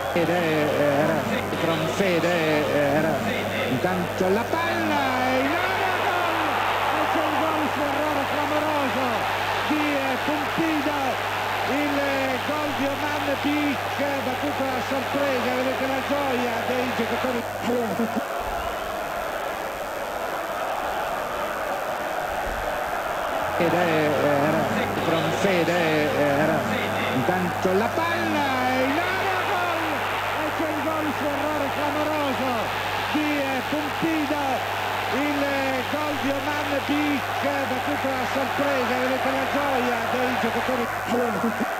Era intanto la palla in area, gol! E c'è il gol su errore clamoroso di Pompida, il gol di Oman Bik, battuto a sorpresa. Vedete la gioia dei giocatori. Era intanto la palla in area, gol! E c'è il gol su errore clamoroso di Pompida, il gol di Oman Bik, battuto a sorpresa. Vedete la gioia dei giocatori.